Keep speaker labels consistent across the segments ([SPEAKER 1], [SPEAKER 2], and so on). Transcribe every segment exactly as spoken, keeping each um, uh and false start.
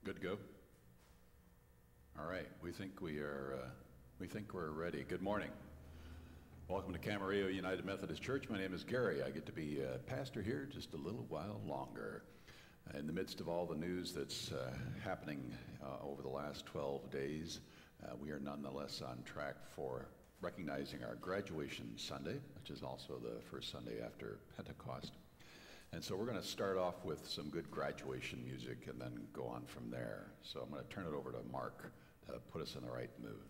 [SPEAKER 1] Good to go? All right, we think we are, uh, we think we're ready. Good morning. Welcome to Camarillo United Methodist Church. My name is Gary. I get to be a pastor here just a little while longer. In the midst of all the news that's uh, happening uh, over the last twelve days, uh, we are nonetheless on track for recognizing our graduation Sunday, which is also the first Sunday after Pentecost. And so we're going to start off with some good graduation music and then go on from there. So I'm going to turn it over to Mark to put us in the right mood.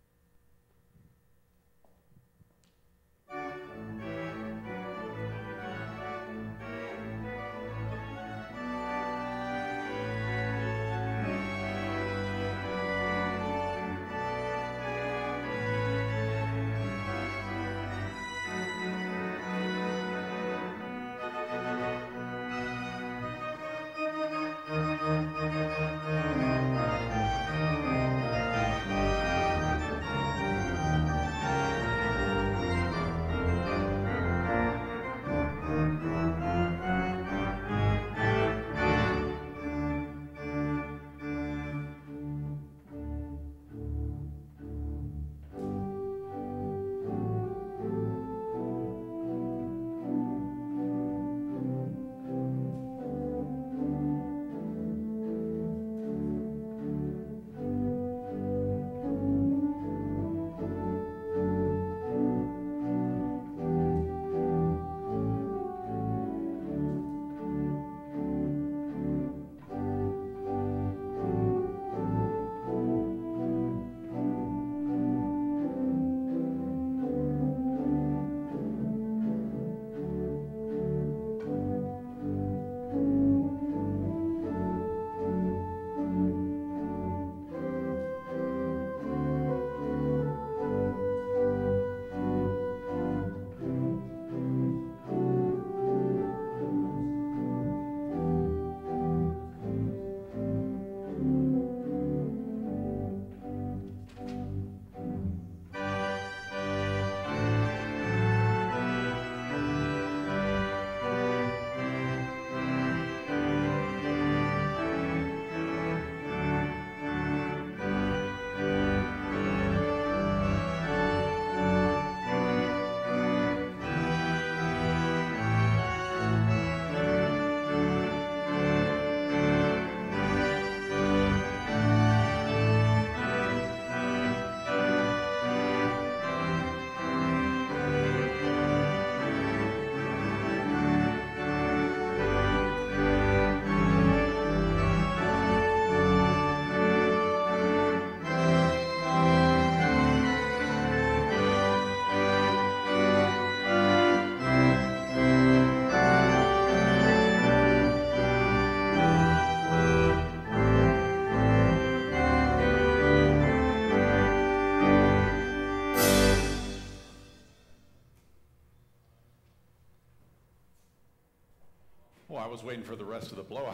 [SPEAKER 1] I was waiting for the rest of the blowout.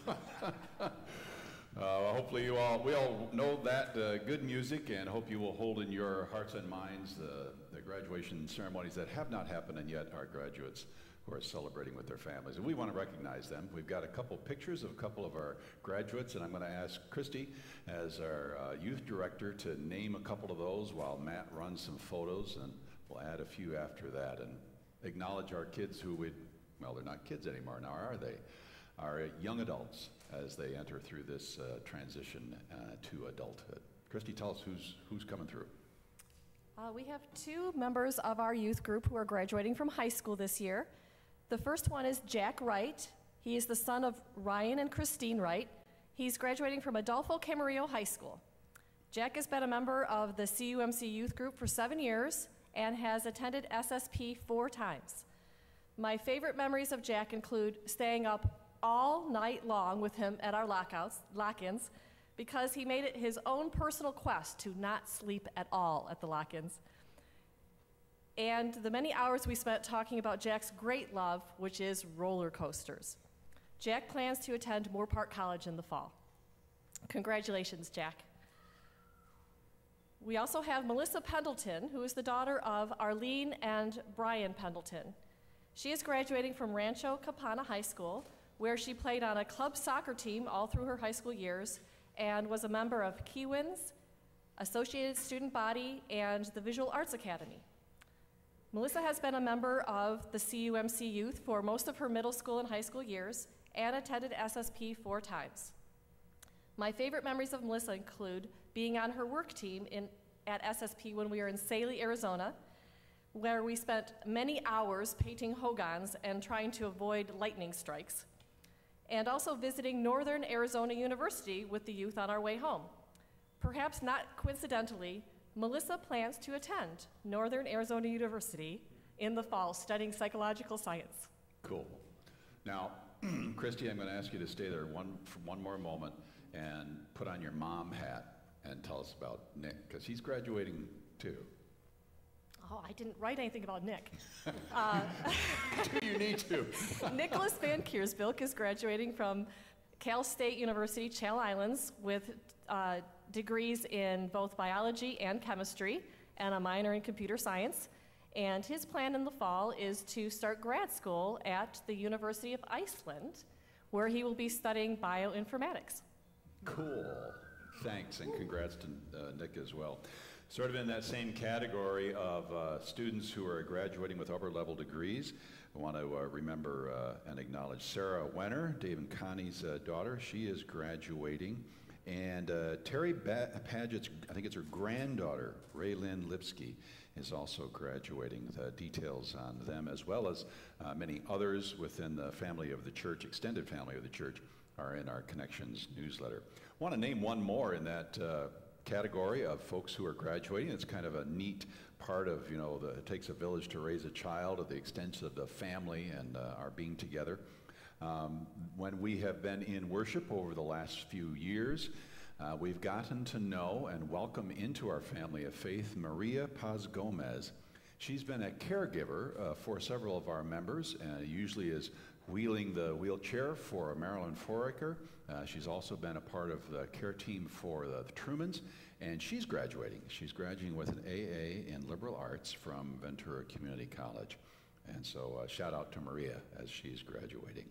[SPEAKER 1] uh, hopefully you all, we all know that uh, good music, and hope you will hold in your hearts and minds the, the graduation ceremonies that have not happened, and yet our graduates who are celebrating with their families. And we want to recognize them. We've got a couple pictures of a couple of our graduates, and I'm going to ask Christy, as our uh, youth director, to name a couple of those while Matt runs some photos, and we'll add a few after that, and acknowledge our kids who would, well, they're not kids anymore now, are they? Are young adults as they enter through this uh, transition uh, to adulthood. Christy, tell us who's, who's coming through.
[SPEAKER 2] Uh, we have two members of our youth group who are graduating from high school this year. The first one is Jack Wright. He is the son of Ryan and Christine Wright. He's graduating from Adolfo Camarillo High School. Jack has been a member of the C U M C youth group for seven years and has attended S S P four times. My favorite memories of Jack include staying up all night long with him at our lockouts, lock-ins, because he made it his own personal quest to not sleep at all at the lock-ins. And the many hours we spent talking about Jack's great love, which is roller coasters. Jack plans to attend Moore Park College in the fall. Congratulations, Jack. We also have Melissa Pendleton, who is the daughter of Arlene and Brian Pendleton. She is graduating from Rancho Capana High School, where she played on a club soccer team all through her high school years and was a member of Keene, Associated Student Body, and the Visual Arts Academy. Melissa has been a member of the C U M C Youth for most of her middle school and high school years and attended S S P four times. My favorite memories of Melissa include being on her work team in, at S S P when we were in Saley, Arizona, where we spent many hours painting hogans and trying to avoid lightning strikes, and also visiting Northern Arizona University with the youth on our way home. Perhaps not coincidentally, Melissa plans to attend Northern Arizona University in the fall, studying psychological science.
[SPEAKER 1] Cool. Now, Christy, I'm going to ask you to stay there one, for one more moment and put on your mom hat and tell us about Nick, because he's graduating too.
[SPEAKER 2] Oh, I didn't write anything about Nick. uh,
[SPEAKER 1] Do you need to?
[SPEAKER 2] Nicholas Van Kiersbilk is graduating from Cal State University, Channel Islands, with uh, degrees in both biology and chemistry and a minor in computer science. And his plan in the fall is to start grad school at the University of Iceland, where he will be studying bioinformatics.
[SPEAKER 1] Cool. Thanks, and congrats to uh, Nick as well. Sort of in that same category of uh, students who are graduating with upper level degrees, I want to uh, remember uh, and acknowledge Sarah Wenner, Dave and Connie's uh, daughter. She is graduating. And uh, Terry ba Paget's, I think it's her granddaughter, Raylyn Lipsky, is also graduating. The details on them, as well as uh, many others within the family of the church, extended family of the church, are in our Connections newsletter. I want to name one more in that uh, category of folks who are graduating. It's kind of a neat part of, you know, the, it takes a village to raise a child, of the extent of the family and uh, our being together. Um, when we have been in worship over the last few years, uh, we've gotten to know and welcome into our family of faith Maria Paz Gomez. She's been a caregiver uh, for several of our members, and usually is wheeling the wheelchair for Marilyn Foraker. Uh, she's also been a part of the care team for the, the Trumans, and she's graduating. She's graduating with an A A in liberal arts from Ventura Community College. And so uh, shout out to Maria as she's graduating.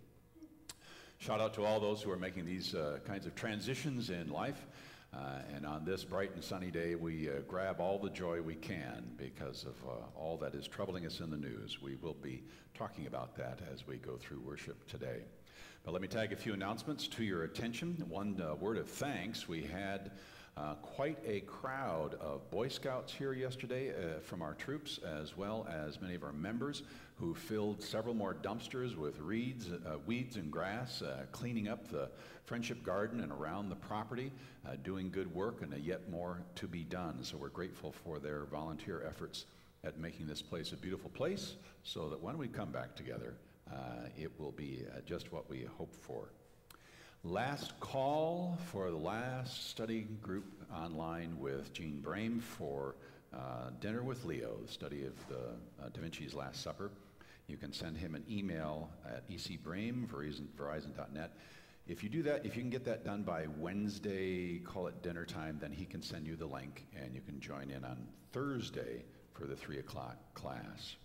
[SPEAKER 1] Shout out to all those who are making these uh, kinds of transitions in life. Uh, and on this bright and sunny day, we uh, grab all the joy we can because of uh, all that is troubling us in the news. We will be talking about that as we go through worship today. But let me tag a few announcements to your attention. One uh, word of thanks. We had uh, quite a crowd of Boy Scouts here yesterday uh, from our troops, as well as many of our members who filled several more dumpsters with reeds, uh, weeds and grass, uh, cleaning up the Friendship Garden and around the property, uh, doing good work, and uh, yet more to be done. So we're grateful for their volunteer efforts at making this place a beautiful place, so that when we come back together, uh, it will be uh, just what we hope for. Last call for the last study group online with Gene Brame for uh, Dinner with Leo, the study of the uh, Da Vinci's Last Supper. You can send him an email at e c brame verizon dot net. If you do that, if you can get that done by Wednesday, call it dinner time, then he can send you the link and you can join in on Thursday for the three o'clock class.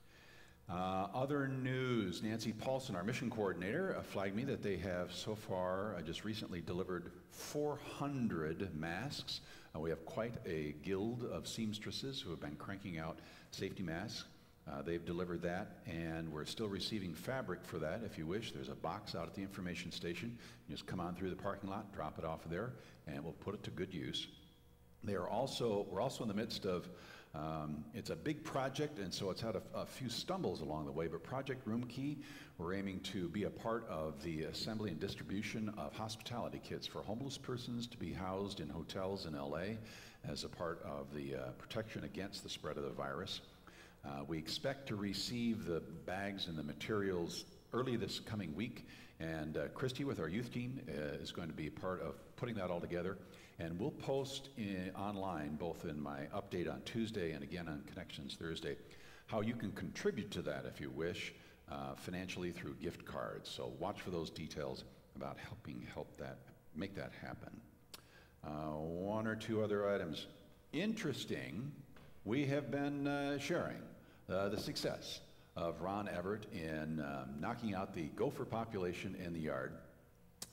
[SPEAKER 1] Uh, other news, Nancy Paulson, our mission coordinator, uh, flagged me that they have so far, uh, just recently delivered four hundred masks. Uh, we have quite a guild of seamstresses who have been cranking out safety masks. Uh, they've delivered that, and we're still receiving fabric for that. If you wish, there's a box out at the information station. You just come on through the parking lot, drop it off there, and we'll put it to good use. They are also, we're also in the midst of, um, it's a big project, and so it's had a, a few stumbles along the way, but Project Room Key, we're aiming to be a part of the assembly and distribution of hospitality kits for homeless persons to be housed in hotels in L A as a part of the uh, protection against the spread of the virus. Uh, we expect to receive the bags and the materials early this coming week, and uh, Christy with our youth team uh, is going to be a part of putting that all together, and we'll post in, online, both in my update on Tuesday and again on Connections Thursday, how you can contribute to that if you wish, uh, financially through gift cards. So watch for those details about helping help that, make that happen. Uh, one or two other items. Interesting, we have been uh, sharing uh, the success of Ron Everett in um, knocking out the gopher population in the yard.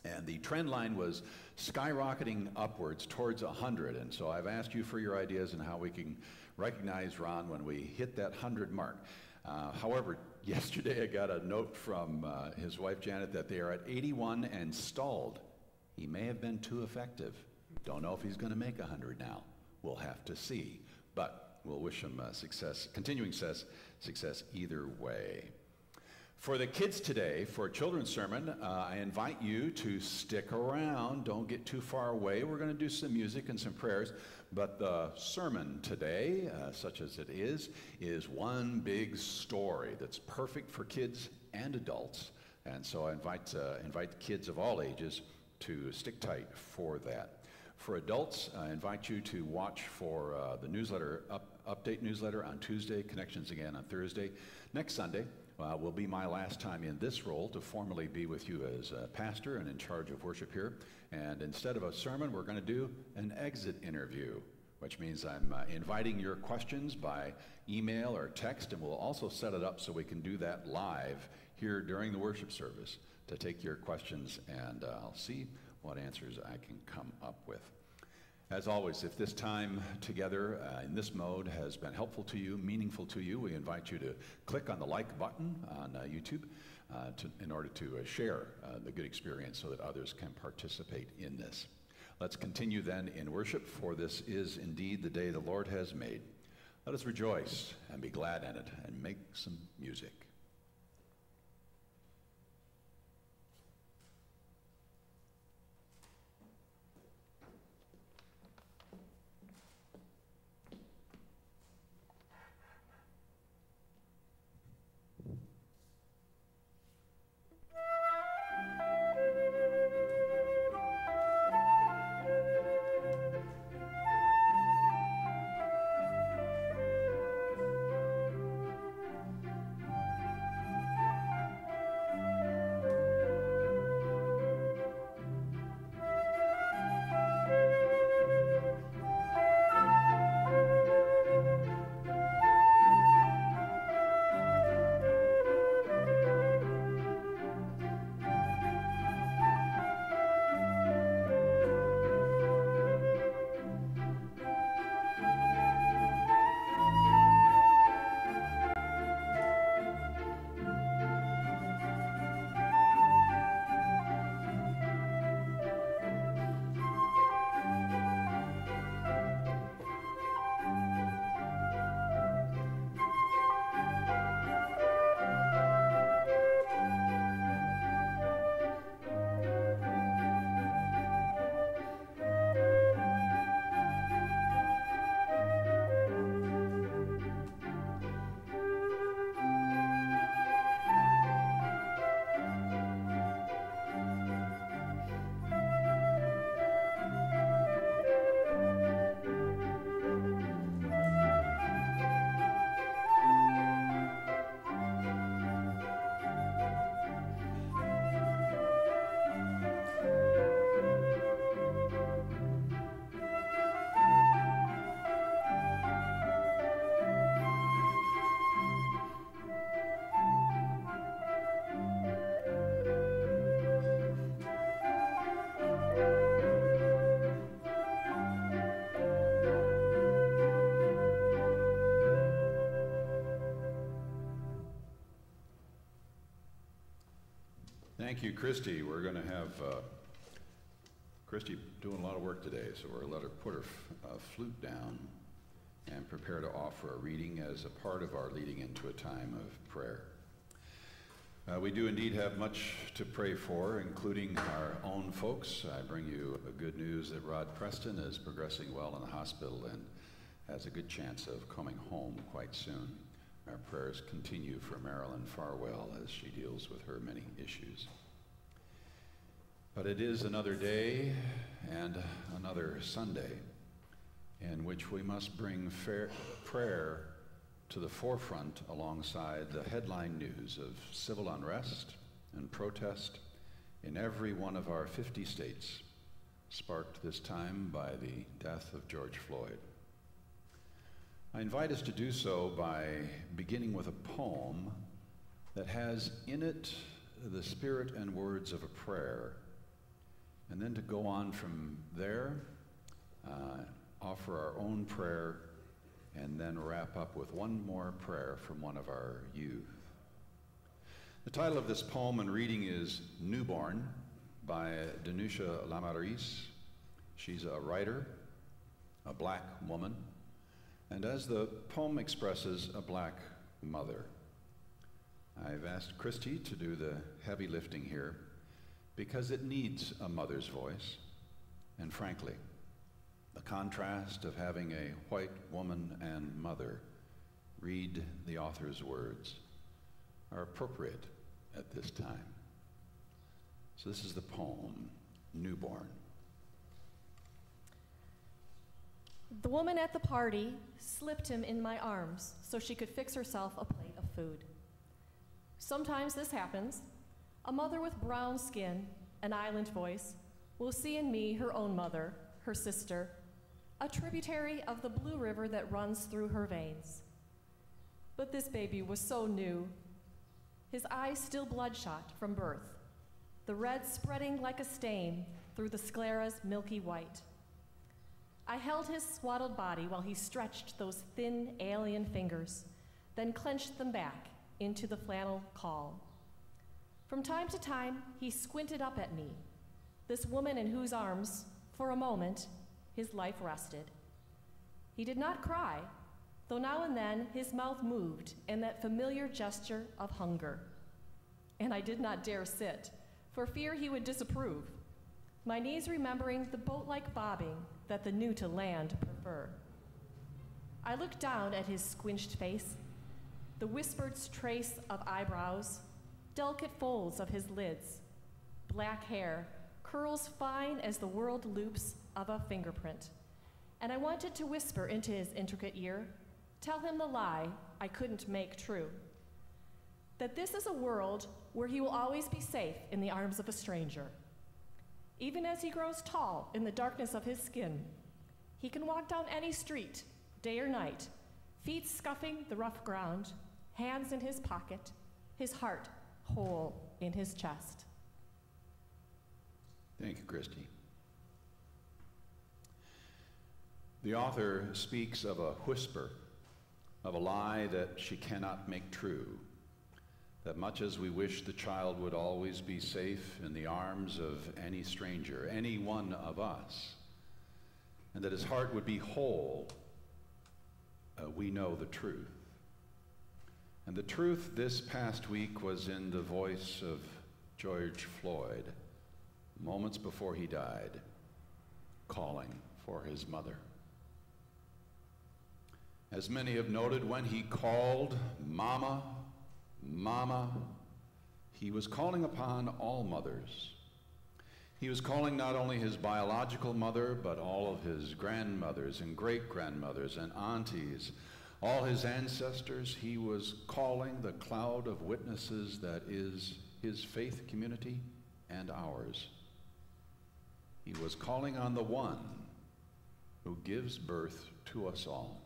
[SPEAKER 1] And the trend line was skyrocketing upwards towards one hundred. And so I've asked you for your ideas on how we can recognize Ron when we hit that one hundred mark. Uh, however, yesterday I got a note from uh, his wife Janet that they are at eighty-one and stalled. He may have been too effective. Don't know if he's going to make one hundred now. We'll have to see. But we'll wish him uh, success, continuing success, success either way. For the kids today, for Children's Sermon, uh, I invite you to stick around. Don't get too far away. We're going to do some music and some prayers. But the sermon today, uh, such as it is, is one big story that's perfect for kids and adults. And so I invite, uh, invite kids of all ages to stick tight for that. For adults, I invite you to watch for uh, the newsletter, up, update newsletter on Tuesday, Connections again on Thursday. Next Sunday uh, will be my last time in this role to formally be with you as a pastor and in charge of worship here. And instead of a sermon, we're going to do an exit interview, which means I'm uh, inviting your questions by email or text, and we'll also set it up so we can do that live here during the worship service to take your questions, and uh, I'll see what answers I can come up with. As always, if this time together uh, in this mode has been helpful to you, meaningful to you, we invite you to click on the like button on uh, YouTube uh, to, in order to uh, share uh, the good experience so that others can participate in this. Let's continue then in worship, for this is indeed the day the Lord has made. Let us rejoice and be glad in it and make some music. Thank you, Christy. We're going to have uh, Christy doing a lot of work today, so we're going to let her put her uh, flute down and prepare to offer a reading as a part of our leading into a time of prayer. Uh, we do indeed have much to pray for, including our own folks. I bring you a good news that Rod Preston is progressing well in the hospital and has a good chance of coming home quite soon. Our prayers continue for Marilyn Farwell as she deals with her many issues. But it is another day and another Sunday in which we must bring fair prayer to the forefront alongside the headline news of civil unrest and protest in every one of our fifty states, sparked this time by the death of George Floyd. I invite us to do so by beginning with a poem that has in it the spirit and words of a prayer and then to go on from there, uh, offer our own prayer, and then wrap up with one more prayer from one of our youth. The title of this poem and reading is Newborn by Danusha Lamaris. She's a writer, a black woman, and as the poem expresses, a black mother. I've asked Christy to do the heavy lifting here because it needs a mother's voice, and frankly, the contrast of having a white woman and mother read the author's words are appropriate at this time. So this is the poem, Newborn.
[SPEAKER 2] The woman at the party slipped him in my arms so she could fix herself a plate of food. Sometimes this happens. A mother with brown skin, an island voice, will see in me her own mother, her sister, a tributary of the blue river that runs through her veins. But this baby was so new, his eyes still bloodshot from birth, the red spreading like a stain through the sclera's milky white. I held his swaddled body while he stretched those thin alien fingers, then clenched them back into the flannel caul. From time to time, he squinted up at me, this woman in whose arms, for a moment, his life rested. He did not cry, though now and then his mouth moved in that familiar gesture of hunger. And I did not dare sit, for fear he would disapprove, my knees remembering the boat-like bobbing that the new to land prefer. I looked down at his squinched face, the whispered trace of eyebrows, delicate folds of his lids, black hair, curls fine as the whirled loops of a fingerprint. And I wanted to whisper into his intricate ear, tell him the lie I couldn't make true, that this is a world where he will always be safe in the arms of a stranger. Even as he grows tall in the darkness of his skin, he can walk down any street, day or night, feet scuffing the rough ground, hands in his pocket, his heart whole in his chest.
[SPEAKER 1] Thank you, Christy. The author speaks of a whisper, of a lie that she cannot make true, that much as we wish the child would always be safe in the arms of any stranger, any one of us, and that his heart would be whole, uh, we know the truth. And the truth this past week was in the voice of George Floyd, moments before he died, calling for his mother. As many have noted, when he called, Mama, Mama, he was calling upon all mothers. He was calling not only his biological mother, but all of his grandmothers and great-grandmothers and aunties, all his ancestors. He was calling the cloud of witnesses that is his faith community and ours. He was calling on the one who gives birth to us all.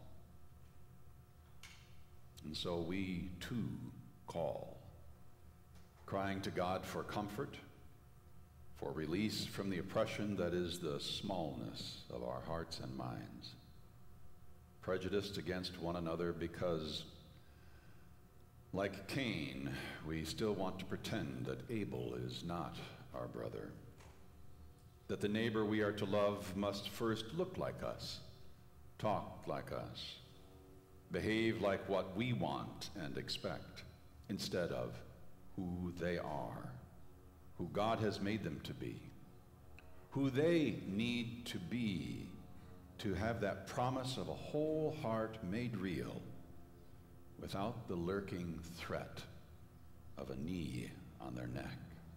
[SPEAKER 1] And so we too call, crying to God for comfort, for release from the oppression that is the smallness of our hearts and minds, prejudiced against one another because, like Cain, we still want to pretend that Abel is not our brother, that the neighbor we are to love must first look like us, talk like us, behave like what we want and expect, instead of who they are, who God has made them to be, who they need to be to have that promise of a whole heart made real without the lurking threat of a knee on their neck.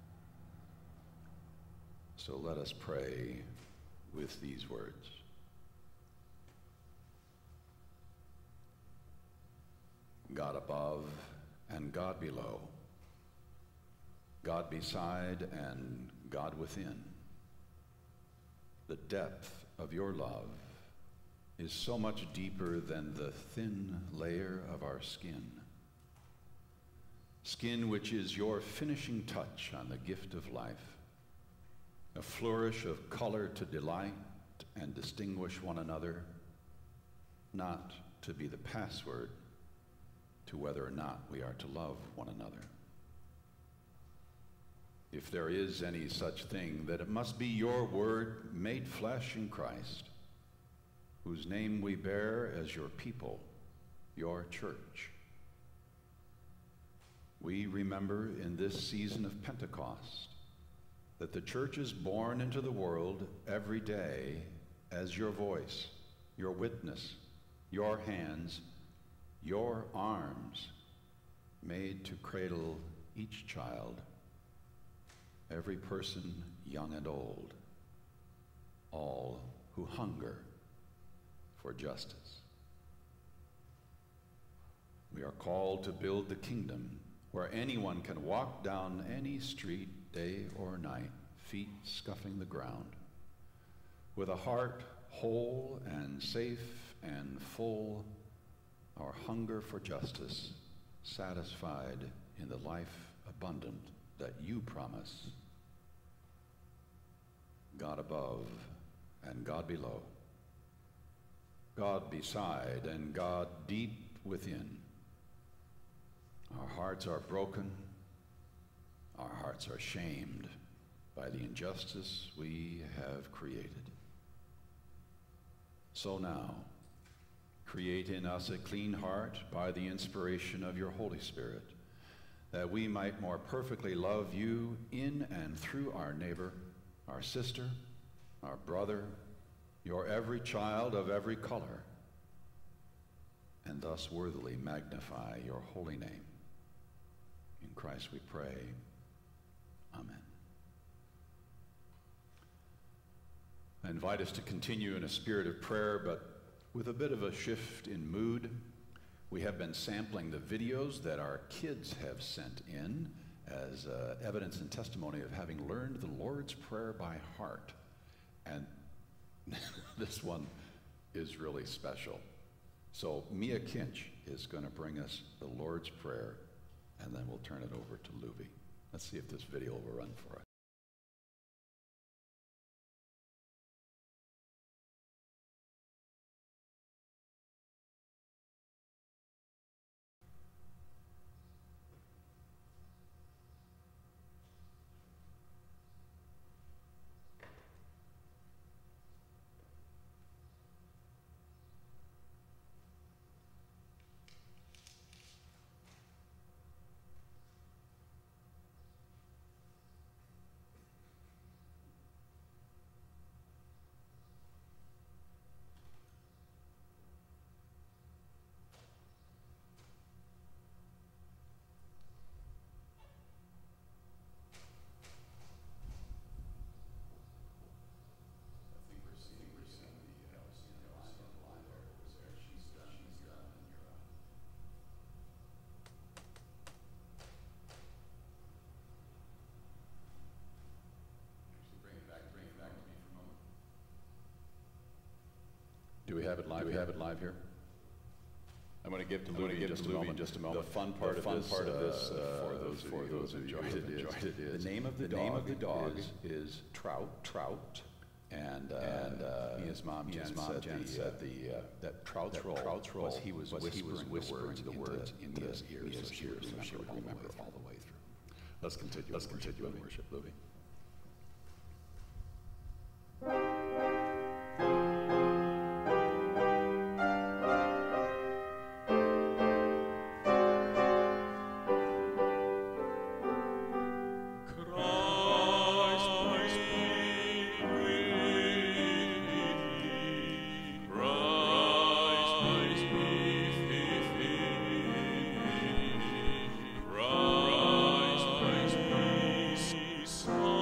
[SPEAKER 1] So let us pray with these words. God above and God below, God beside and God within. The depth of your love is so much deeper than the thin layer of our skin. Skin which is your finishing touch on the gift of life. a flourish of color to delight and distinguish one another, not to be the password to whether or not we are to love one another. If there is any such thing, that it must be your word made flesh in Christ, whose name we bear as your people, your church. We remember in this season of Pentecost that the church is born into the world every day as your voice, your witness, your hands, your arms, made to cradle each child, every person young and old, all who hunger for justice. We are called to build the kingdom where anyone can walk down any street, day or night, feet scuffing the ground, with a heart whole and safe and full, our hunger for justice satisfied in the life abundant that you promise. God above and God below, God beside and God deep within. Our hearts are broken, our hearts are shamed by the injustice we have created. So now, create in us a clean heart by the inspiration of your Holy Spirit, that we might more perfectly love you in and through our neighbor, our sister, our brother, your every child of every color, and thus worthily magnify your holy name. In Christ we pray. Amen. I invite us to continue in a spirit of prayer, but with a bit of a shift in mood. We have been sampling the videos that our kids have sent in as uh, evidence and testimony of having learned the Lord's Prayer by heart. And this one is really special. So Mia Kinch is going to bring us the Lord's Prayer, and then we'll turn it over to Luby. Let's see if this video will run for us. Do we have it live? Do we have it live here? I'm going to give to Luby in just a moment. Just a moment. The fun part, the fun of this, part of this uh, uh, for those for those who enjoyed it, enjoyed it is the name of the, the dog, name of the dog is, is Trout. Trout. And, uh, and uh, Mia's mom, Jen, mom, said, Jen the, said the, uh, that Trout's that role was he was, was whispering, he was whispering the words into, into his ears, so she would remember, so she would remember all the way through. Let's continue. Let's continue in worship, Luby.
[SPEAKER 3] Christ, peace,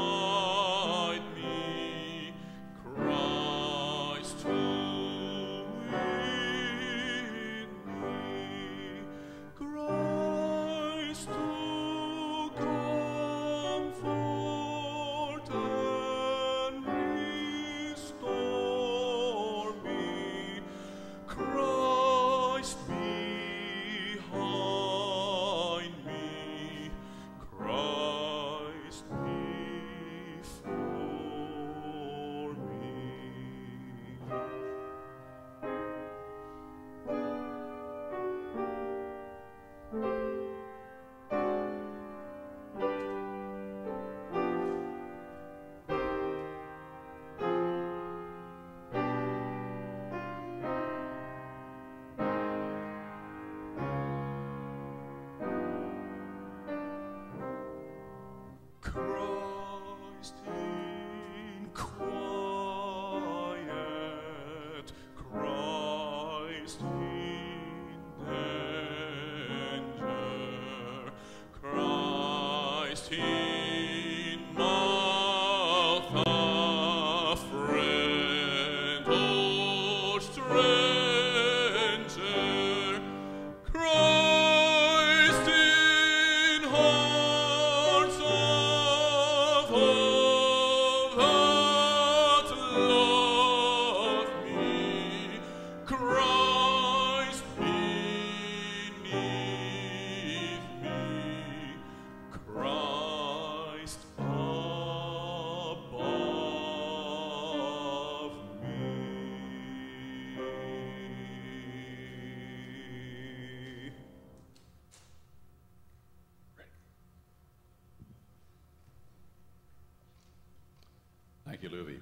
[SPEAKER 1] Thank you, Luby.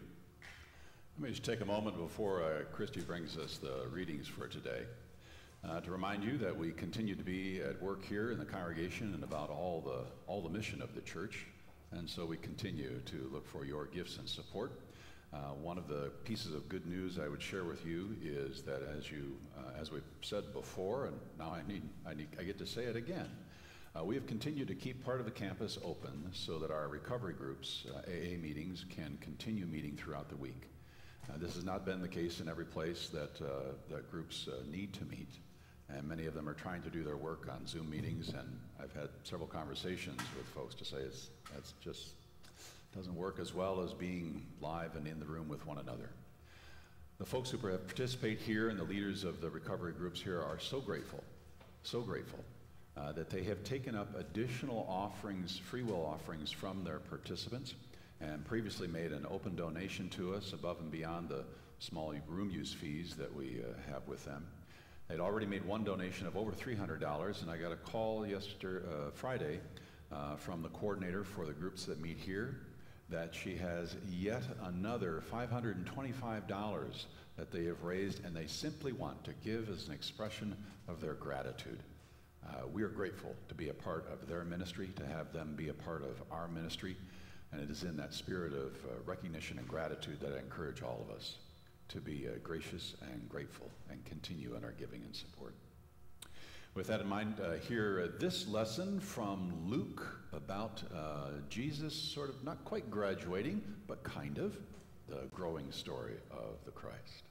[SPEAKER 1] Let me just take a moment before uh, Christy brings us the readings for today uh, to remind you that we continue to be at work here in the congregation and about all the, all the mission of the church, and so we continue to look for your gifts and support. Uh, one of the pieces of good news I would share with you is that as you, uh, as we've said before, and now I need, I need, I get to say it again, Uh, we have continued to keep part of the campus open so that our recovery groups, uh, A A meetings, can continue meeting throughout the week. Uh, this has not been the case in every place that, uh, that groups uh, need to meet, and many of them are trying to do their work on Zoom meetings, and I've had several conversations with folks to say it's, that's just doesn't work as well as being live and in the room with one another. The folks who participate here and the leaders of the recovery groups here are so grateful, so grateful. Uh, that they have taken up additional offerings, free will offerings from their participants, and previously made an open donation to us above and beyond the small room use fees that we uh, have with them. They'd already made one donation of over three hundred dollars, and I got a call yesterday, uh, Friday uh, from the coordinator for the groups that meet here that she has yet another five hundred twenty-five dollars that they have raised, and they simply want to give as an expression of their gratitude. Uh, we are grateful to be a part of their ministry, to have them be a part of our ministry, and it is in that spirit of uh, recognition and gratitude that I encourage all of us to be uh, gracious and grateful and continue in our giving and support. With that in mind, uh, hear uh, this lesson from Luke about uh, Jesus sort of not quite graduating, but kind of, the growing story of the Christ.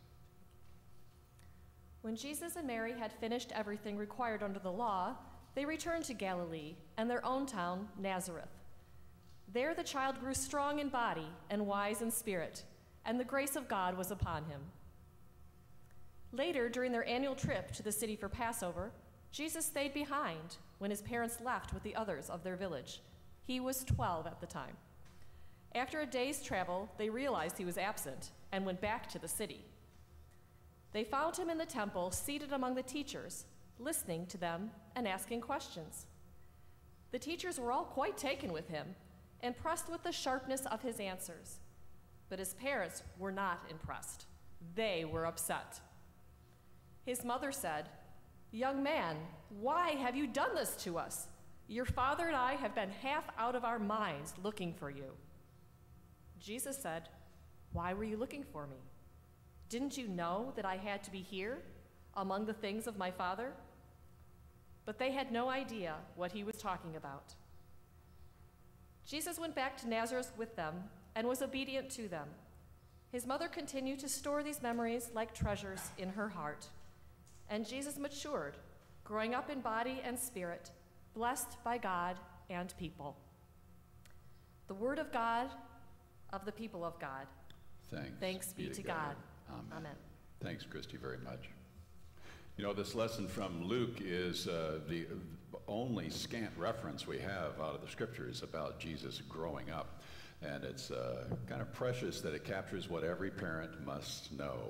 [SPEAKER 2] When Jesus and Mary had finished everything required under the law, they returned to Galilee and their own town, Nazareth. There the child grew strong in body and wise in spirit, and the grace of God was upon him. Later, during their annual trip to the city for Passover, Jesus stayed behind when his parents left with the others of their village. He was twelve at the time. After a day's travel, they realized he was absent and went back to the city. They found him in the temple, seated among the teachers, listening to them and asking questions. The teachers were all quite taken with him, impressed with the sharpness of his answers. But his parents were not impressed. They were upset. His mother said, "Young man, why have you done this to us? Your father and I have been half out of our minds looking for you." Jesus said, "Why were you looking for me? Didn't you know that I had to be here, among the things of my Father?" But they had no idea what he was talking about. Jesus went back to Nazareth with them and was obedient to them. His mother continued to store these memories like treasures in her heart. And Jesus matured, growing up in body and spirit, blessed by God and people. The word of God, of the people of God.
[SPEAKER 1] Thanks,
[SPEAKER 2] Thanks be, be to God. God.
[SPEAKER 1] Amen.
[SPEAKER 2] Amen.
[SPEAKER 1] Thanks, Christy, very much. You know, this lesson from Luke is uh, the only scant reference we have out of the scriptures about Jesus growing up. And it's uh, kind of precious that it captures what every parent must know,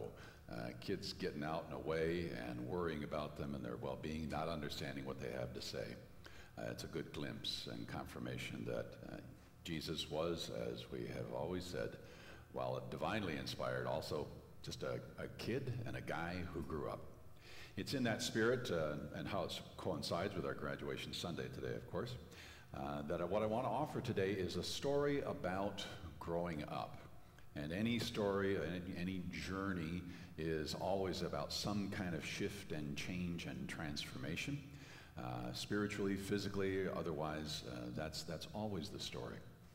[SPEAKER 1] Uh, kids getting out and away and worrying about them and their well-being, not understanding what they have to say. Uh, it's a good glimpse and confirmation that uh, Jesus was, as we have always said, while divinely inspired, also just a, a kid and a guy who grew up. It's in that spirit uh, and how it coincides with our graduation Sunday today, of course, uh, that what I want to offer today is a story about growing up. And any story, any, any journey is always about some kind of shift and change and transformation, uh, spiritually, physically, otherwise, uh, that's, that's always the story.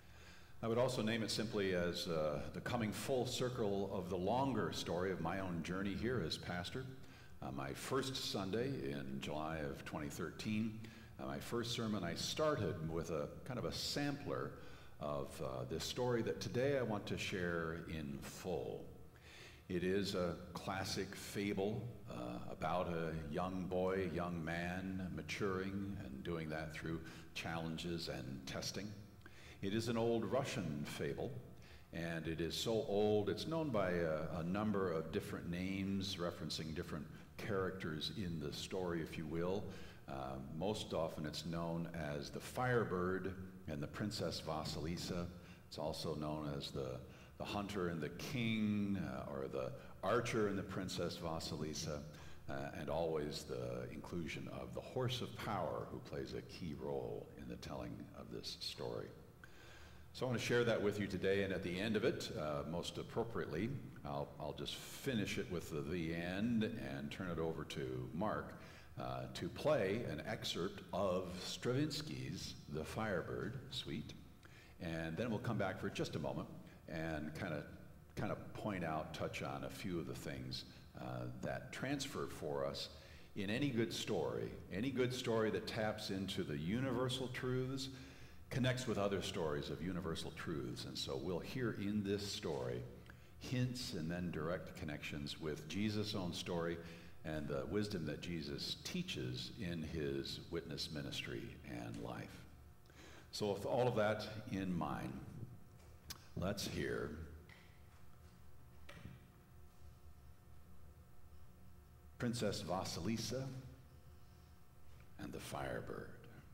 [SPEAKER 1] I would also name it simply as uh, the coming full circle of the longer story of my own journey here as pastor. Uh, my first Sunday in July of twenty thirteen, uh, my first sermon, I started with a kind of a sampler of uh, this story that today I want to share in full. It is a classic fable uh, about a young boy, young man maturing and doing that through challenges and testing. It is an old Russian fable, and it is so old it's known by a, a number of different names referencing different characters in the story, if you will. Uh, most often it's known as the Firebird and the Princess Vasilisa. It's also known as the, the Hunter and the King, uh, or the Archer and the Princess Vasilisa, uh, and always the inclusion of the Horse of Power, who plays a key role in the telling of this story. So I want to share that with you today, and at the end of it, uh, most appropriately, I'll, I'll just finish it with the, the end and turn it over to Mark uh, to play an excerpt of Stravinsky's The Firebird Suite, and then we'll come back for just a moment and kind of kind of point out, touch on a few of the things uh, that transfer for us in any good story, any good story that taps into the universal truths, connects with other stories of universal truths. And so we'll hear in this story hints and then direct connections with Jesus' own story and the wisdom that Jesus teaches in his witness ministry and life. So with all of that in mind, let's hear Princess Vasilisa and the Firebird.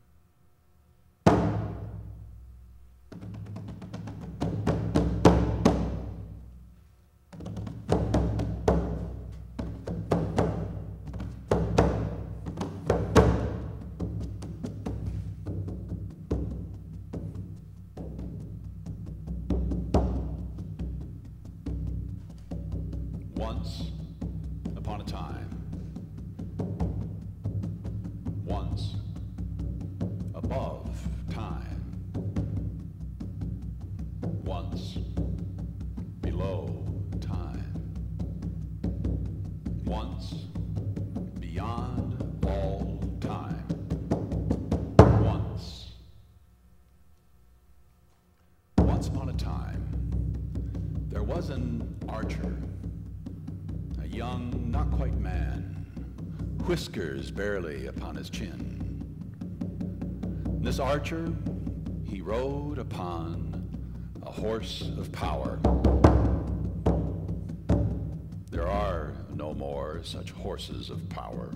[SPEAKER 1] Once upon a time, once above time, once below time, once beyond all time, once. Once upon a time, there was an archer, a young, not quite man, whiskers barely upon his chin. This archer, he rode upon a horse of power. There are no more such horses of power.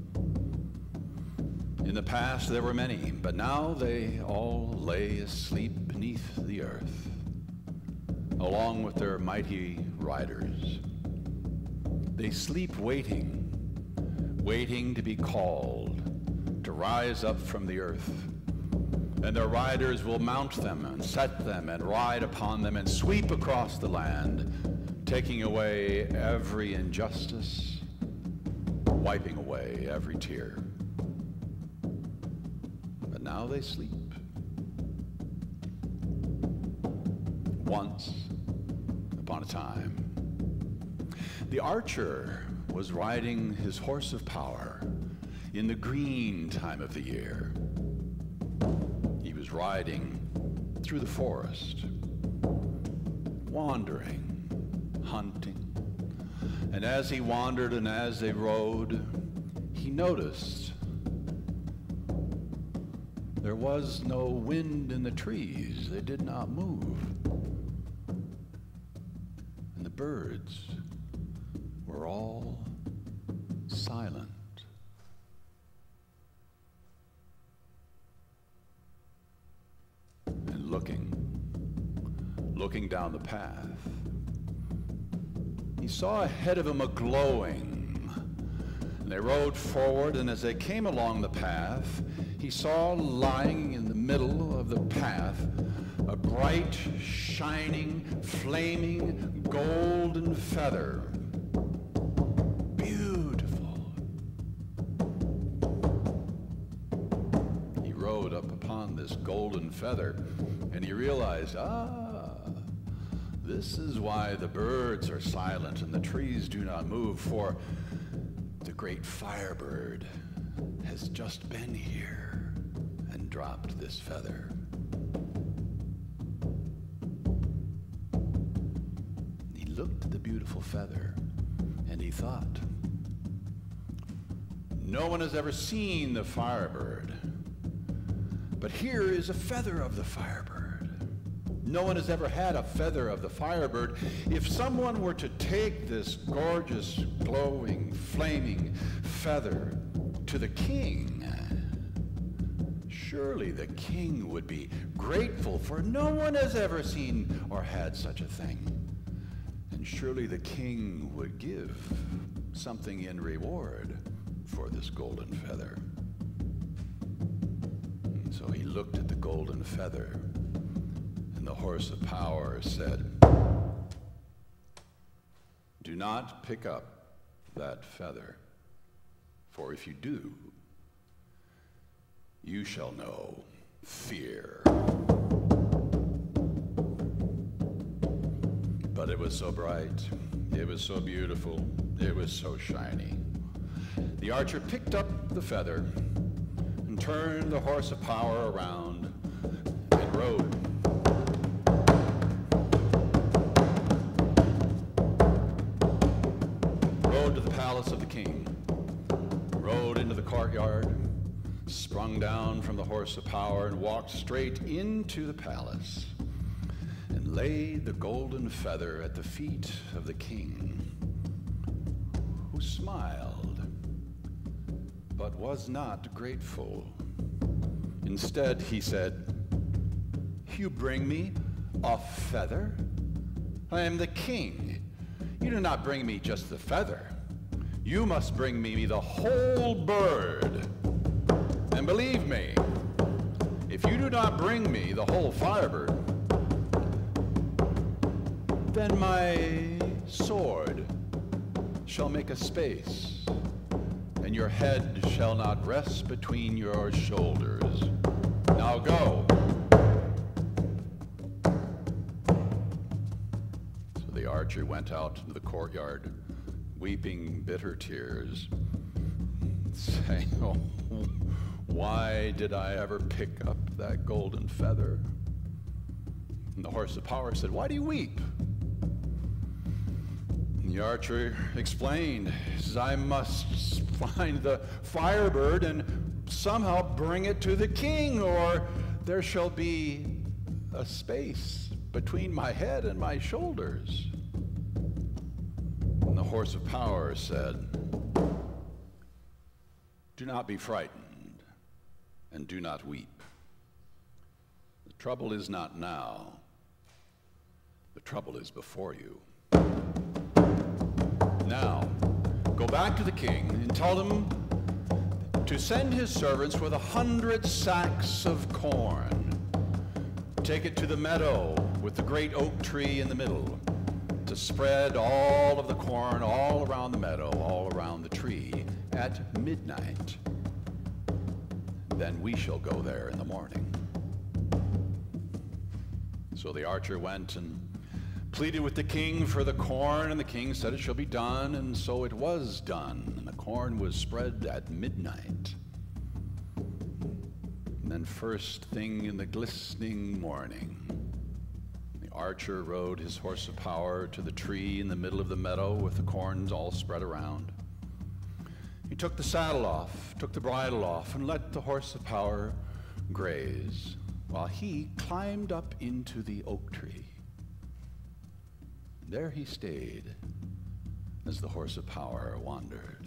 [SPEAKER 1] In the past there were many, but now they all lay asleep beneath the earth, along with their mighty riders. They sleep waiting, waiting to be called, to rise up from the earth. And their riders will mount them and set them and ride upon them and sweep across the land, taking away every injustice, wiping away every tear. But now they sleep. Once upon a time, the archer was riding his horse of power in the green time of the year. He was riding through the forest, wandering, hunting. And as he wandered and as they rode, he noticed there was no wind in the trees. They did not move. And the birds were all silent. And looking, looking down the path, he saw ahead of him a glowing. And they rode forward, and as they came along the path, he saw lying in the middle of the path a bright, shining, flaming, golden feather. Beautiful. He rode up upon this golden feather, and he realized, ah, this is why the birds are silent and the trees do not move, for the great Firebird has just been here and dropped this feather. He looked at the beautiful feather and he thought, no one has ever seen the Firebird, but here is a feather of the Firebird. No one has ever had a feather of the Firebird. If someone were to take this gorgeous, glowing, flaming feather to the king, surely the king would be grateful, for no one has ever seen or had such a thing. And surely the king would give something in reward for this golden feather. And so he looked at the golden feather, and the horse of power said, do not pick up that feather, for if you do, you shall know fear. But it was so bright, it was so beautiful, it was so shiny. The archer picked up the feather and turned the horse of power around and rode. Rode to the palace of the king, rode into the courtyard, sprung down from the horse of power and walked straight into the palace and laid the golden feather at the feet of the king, who smiled but was not grateful. Instead, he said, you bring me a feather? I am the king. You do not bring me just the feather. You must bring me the whole bird. And believe me, if you do not bring me the whole Firebird, then my sword shall make a space, and your head shall not rest between your shoulders. Now go. So the archer went out into the courtyard, weeping bitter tears, saying, oh, why did I ever pick up that golden feather? And the horse of power said, why do you weep? And the archer explained, he says, I must find the Firebird and somehow bring it to the king, or there shall be a space between my head and my shoulders. And the horse of power said, do not be frightened, and do not weep. The trouble is not now. The trouble is before you. Now, go back to the king and tell him to send his servants with a hundred sacks of corn. Take it to the meadow with the great oak tree in the middle, to spread all of the corn all around the meadow, all around the tree at midnight. Then we shall go there in the morning. So the archer went and pleaded with the king for the corn, and the king said it shall be done, and so it was done. And the corn was spread at midnight. And then first thing in the glistening morning, the archer rode his horse of power to the tree in the middle of the meadow with the corns all spread around. He took the saddle off, took the bridle off, and let the horse of power graze, while he climbed up into the oak tree. There he stayed as the horse of power wandered.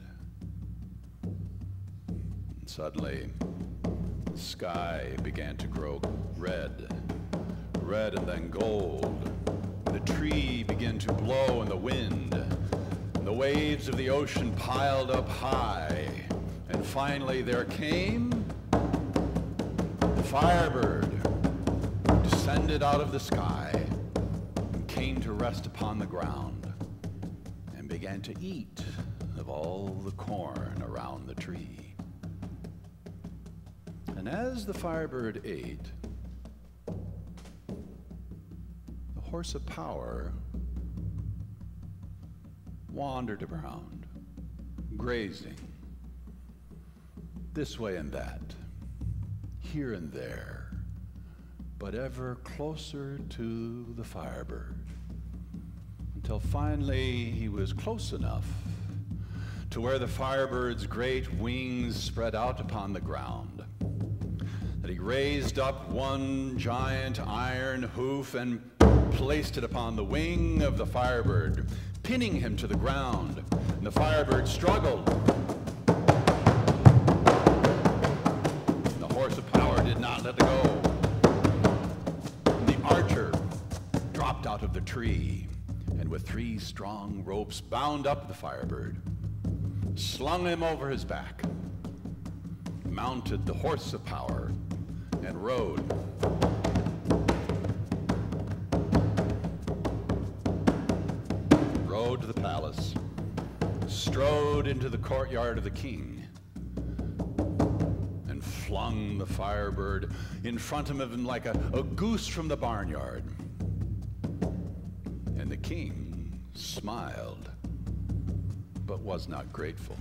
[SPEAKER 1] And suddenly, the sky began to grow red, red and then gold. The tree began to blow in the wind. And the waves of the ocean piled up high. And finally there came the Firebird, descended out of the sky and came to rest upon the ground and began to eat of all the corn around the tree. And as the Firebird ate, the horse of power wandered around, grazing this way and that, here and there, but ever closer to the Firebird, until finally he was close enough to where the Firebird's great wings spread out upon the ground, that he raised up one giant iron hoof and placed it upon the wing of the Firebird, pinning him to the ground. And the Firebird struggled. The horse of power did not let go. And the archer dropped out of the tree, and with three strong ropes bound up the Firebird, slung him over his back, mounted the horse of power, and rode. Rode to the palace, strode into the courtyard of the king, and flung the Firebird in front of him like a, a goose from the barnyard. And the king smiled, but was not grateful.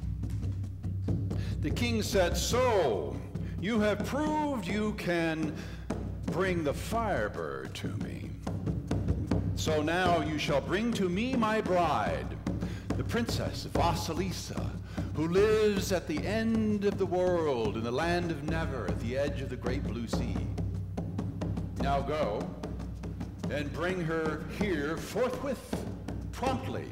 [SPEAKER 1] The king said, "So, you have proved you can bring the Firebird to me. So now you shall bring to me my bride, the Princess Vasilisa, who lives at the end of the world in the land of Never, at the edge of the great blue sea. Now go and bring her here forthwith, promptly,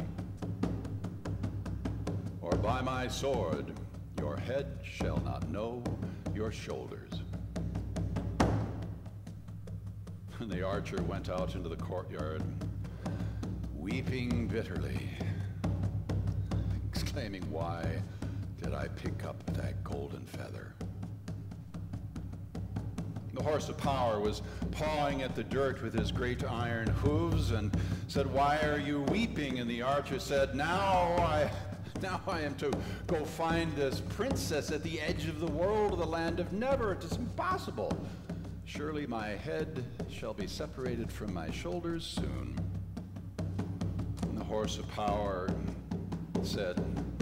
[SPEAKER 1] or by my sword, your head shall not know your shoulders." And the archer went out into the courtyard, weeping bitterly, exclaiming, "Why did I pick up that golden feather?" The horse of power was pawing at the dirt with his great iron hooves and said, "Why are you weeping?" And the archer said, now I, now I am to go find this princess at the edge of the world, of the land of Never. It is impossible. Surely my head shall be separated from my shoulders soon." And the horse of power said,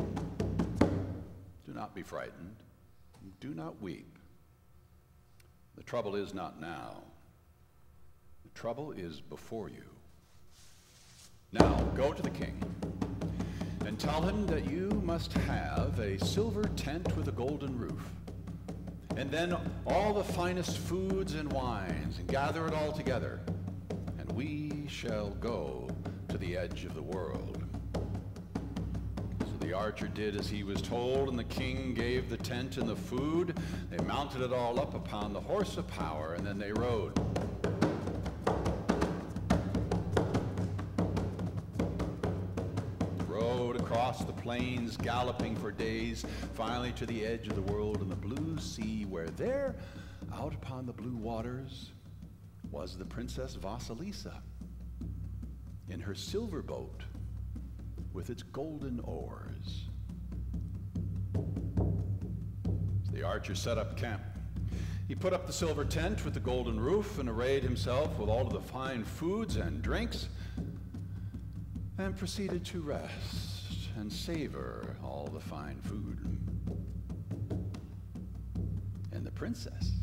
[SPEAKER 1] "Do not be frightened. Do not weep. The trouble is not now. The trouble is before you. Now go to the king and tell him that you must have a silver tent with a golden roof, and then all the finest foods and wines, and gather it all together, and we shall go to the edge of the world." So the archer did as he was told, and the king gave the tent and the food. They mounted it all up upon the horse of power, and then they rode. Rode across the plains, galloping for days, finally to the edge of the world in the blue sea, where there, out upon the blue waters, was the Princess Vasilisa in her silver boat with its golden oars. So the archer set up camp. He put up the silver tent with the golden roof and arrayed himself with all of the fine foods and drinks, and proceeded to rest and savor all the fine food. And the princess,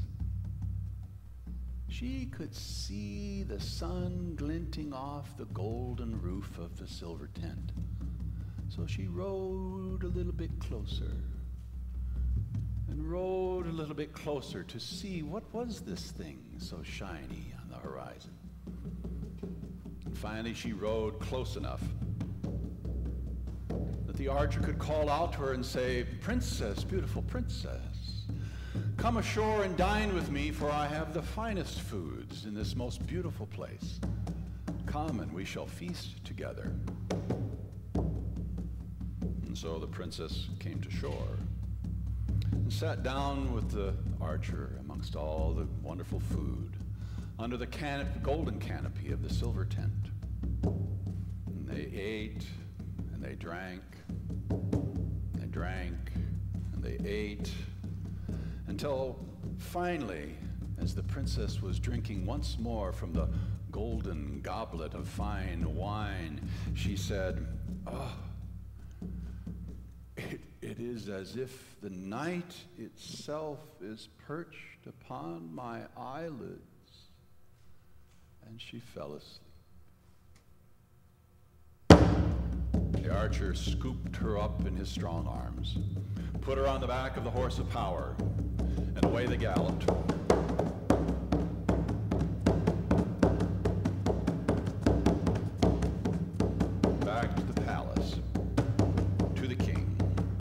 [SPEAKER 1] she could see the sun glinting off the golden roof of the silver tent. So she rode a little bit closer and rode a little bit closer to see what was this thing so shiny on the horizon. And finally she rode close enough the archer could call out to her and say, "Princess, beautiful princess, come ashore and dine with me, for I have the finest foods in this most beautiful place. Come and we shall feast together." And so the princess came to shore and sat down with the archer amongst all the wonderful food under the canop- golden canopy of the silver tent. And they ate and they drank, they drank and they ate, until finally, as the princess was drinking once more from the golden goblet of fine wine, she said, "Oh, it, it is as if the night itself is perched upon my eyelids." And she fell asleep. The archer scooped her up in his strong arms, put her on the back of the horse of power, and away they galloped. Back to the palace, to the king.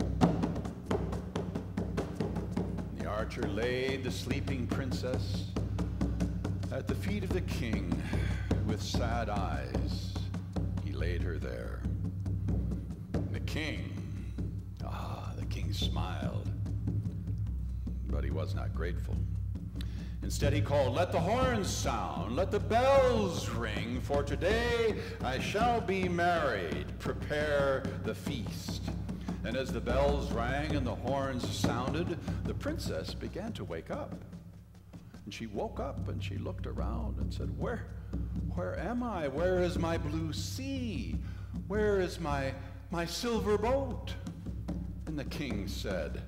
[SPEAKER 1] The archer laid the sleeping princess at the feet of the king. With sad eyes, he laid her there. The king, ah, the king smiled, but he was not grateful. Instead he called, "Let the horns sound, let the bells ring, for today I shall be married. Prepare the feast." And as the bells rang and the horns sounded, the princess began to wake up. And she woke up and she looked around and said, Where, where am I? Where is my blue sea? Where is my, my silver boat? And the king said,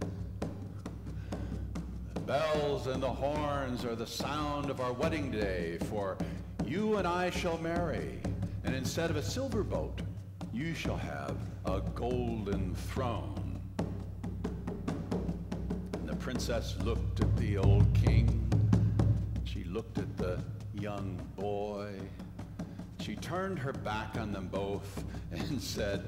[SPEAKER 1] "The bells and the horns are the sound of our wedding day, for you and I shall marry, and instead of a silver boat, you shall have a golden throne." And the princess looked at the old king. She looked at the young boy. She turned her back on them both and said,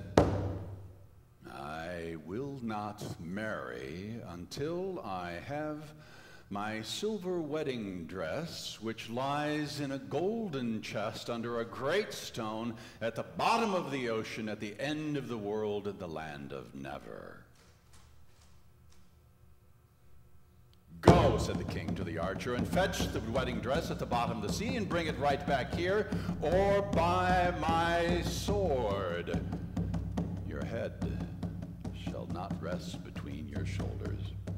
[SPEAKER 1] "I will not marry until I have my silver wedding dress, which lies in a golden chest under a great stone at the bottom of the ocean, at the end of the world, in the land of never." "Go," said the king to the archer, "and fetch the wedding dress at the bottom of the sea and bring it right back here, or by my sword, your head shall not rest between your shoulders."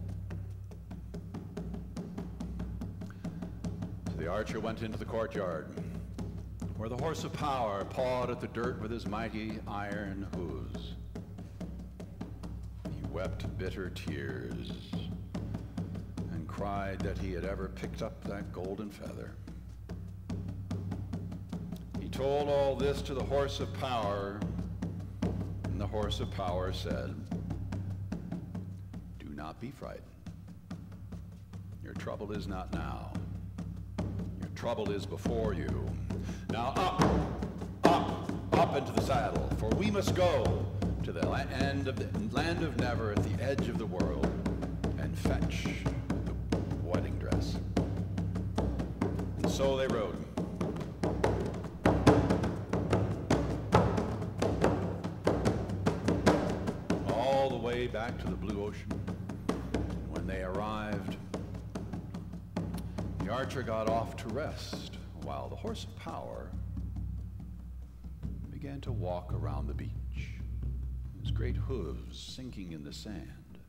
[SPEAKER 1] So the archer went into the courtyard, where the horse of power pawed at the dirt with his mighty iron hooves. He wept bitter tears and cried that he had ever picked up that golden feather. He told all this to the horse of power, and the horse of power said, "Do not be frightened. Your trouble is not now. Your trouble is before you. Now up, up, up into the saddle, for we must go to the land of the land of never, at the edge of the world, and fetch the wedding dress." And so they rode. All the way back to the blue ocean. And when they arrived, the archer got off to rest, while the horse of power began to walk around the beach, his great hooves sinking in the sand.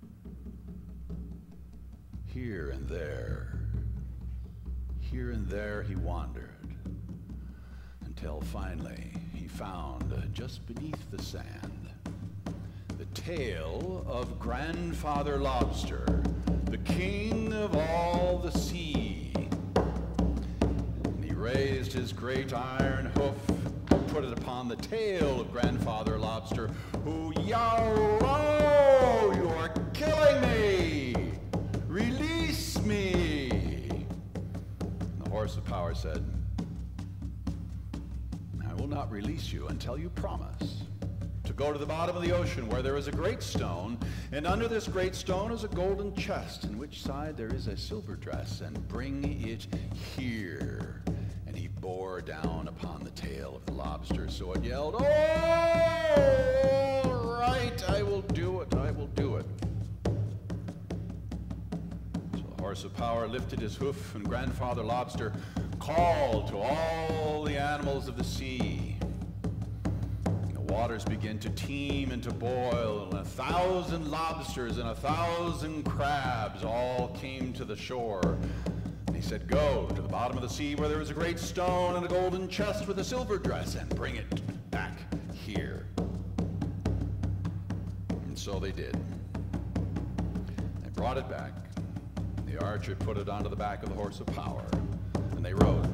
[SPEAKER 1] Here and there, here and there he wandered, until finally he found, just beneath the sand, the tail of Grandfather Lobster, the king of all the sea. And he raised his great iron hoof, put it upon the tail of Grandfather Lobster, who yowled, "Oh, you are killing me! Release me!" And the horse of power said, "I will not release you until you promise to go to the bottom of the ocean where there is a great stone, and under this great stone is a golden chest, in which side there is a silver dress, and bring it here. And he bore down upon the tail of the lobster, so it yelled, "All right, I will do it, I will do it." So the horse of power lifted his hoof, and Grandfather Lobster called to all the animals of the sea. And the waters began to teem and to boil, and a thousand lobsters and a thousand crabs all came to the shore. And he said, "Go to the bottom of the sea where there is a great stone and a golden chest with a silver dress, and bring it back here." And so they did. They brought it back. The archer put it onto the back of the horse of power, and they rode.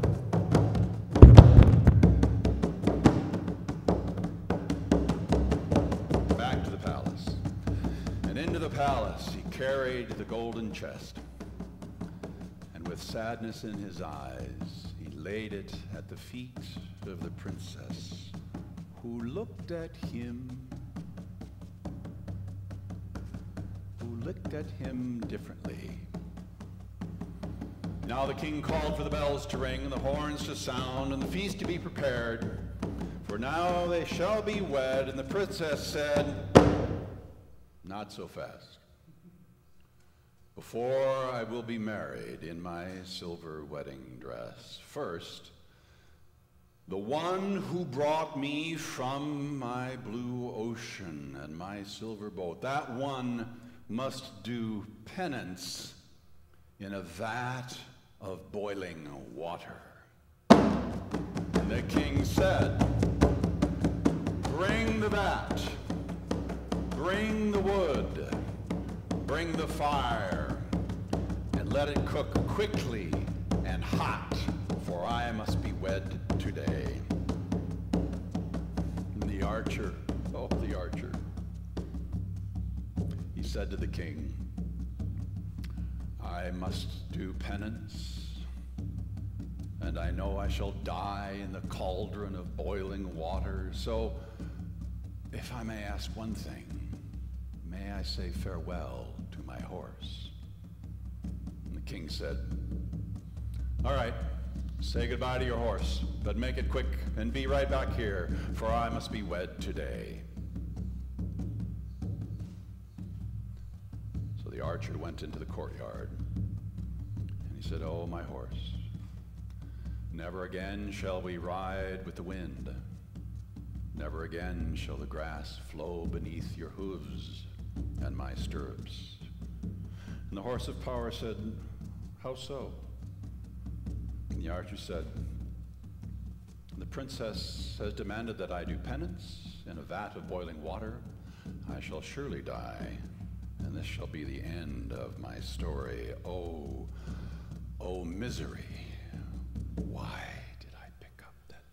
[SPEAKER 1] Back to the palace. And into the palace he carried the golden chest. And with sadness in his eyes, he laid it at the feet of the princess, who looked at him, who looked at him differently. Now the king called for the bells to ring and the horns to sound and the feast to be prepared, for now they shall be wed. And the princess said, "Not so fast. Before I will be married in my silver wedding dress, first, the one who brought me from my blue ocean and my silver boat, that one must do penance in a vat of boiling water." And the king said, "Bring the vat, bring the wood, bring the fire, and let it cook quickly and hot, for I must be wed today." And the archer, oh, the archer, he said to the king, "I must do penance, and I know I shall die in the cauldron of boiling water. So, if I may ask one thing, may I say farewell to my horse?" And the king said, "All right, say goodbye to your horse, but make it quick and be right back here, for I must be wed today." So the archer went into the courtyard, and he said, "Oh, my horse, never again shall we ride with the wind. Never again shall the grass flow beneath your hooves and my stirrups." And the horse of power said, "How so?" And the archer said, "The princess has demanded that I do penance in a vat of boiling water. I shall surely die, and this shall be the end of my story. Oh, oh misery, why did I pick up that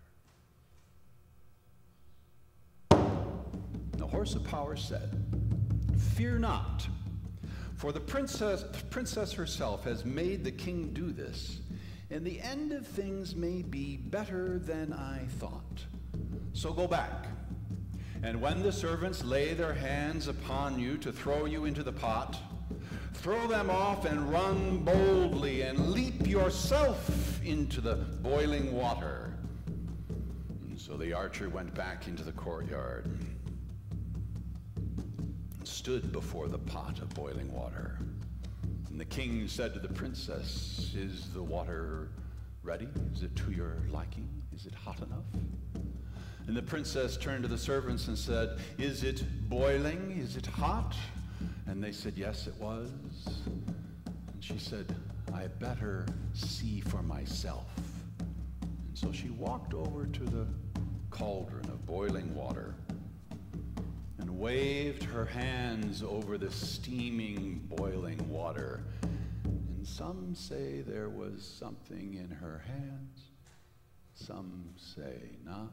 [SPEAKER 1] feather?" The horse of power said, "Fear not, for the princess, the princess herself has made the king do this, and the end of things may be better than I thought. So go back, and when the servants lay their hands upon you to throw you into the pot, throw them off and run boldly and leap yourself into the boiling water." And so the archer went back into the courtyard and stood before the pot of boiling water. And the king said to the princess, "Is the water ready? Is it to your liking? Is it hot enough?" And the princess turned to the servants and said, "Is it boiling? Is it hot?" And they said, "Yes, it was." And she said, "I better see for myself." And so she walked over to the cauldron of boiling water and waved her hands over the steaming, boiling water. And some say there was something in her hands, some say not.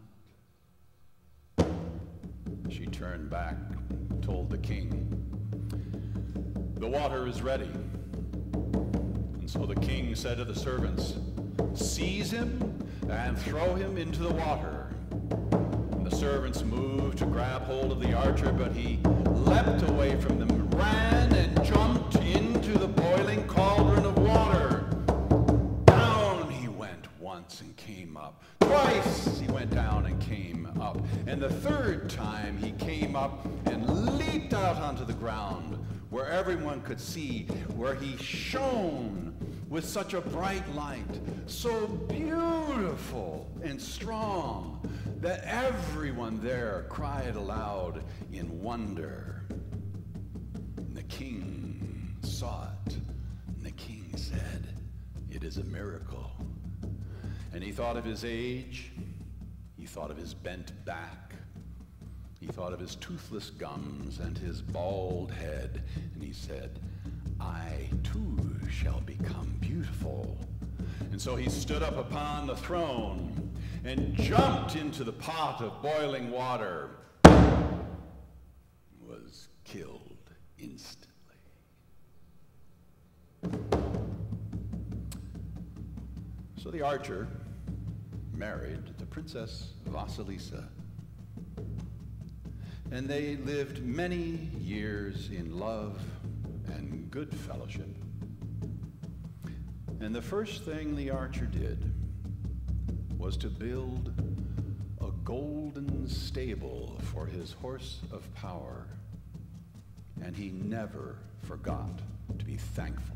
[SPEAKER 1] She turned back, told the king, "The water is ready." And so the king said to the servants, "Seize him and throw him into the water." And the servants moved to grab hold of the archer, but he leapt away from them, ran and jumped into the boiling cauldron of water. Down he went once and came up. Twice he went down and came up. And the third time he came up and leaped out onto the ground, where everyone could see, where he shone with such a bright light, so beautiful and strong, that everyone there cried aloud in wonder. And the king saw it, and the king said, "It is a miracle." And he thought of his age, he thought of his bent back, he thought of his toothless gums and his bald head, and he said, "I too shall become beautiful." And so he stood up upon the throne and jumped into the pot of boiling water, was killed instantly. So the archer married the Princess Vasilisa, and they lived many years in love and good fellowship. And the first thing the archer did was to build a golden stable for his horse of power, and he never forgot to be thankful.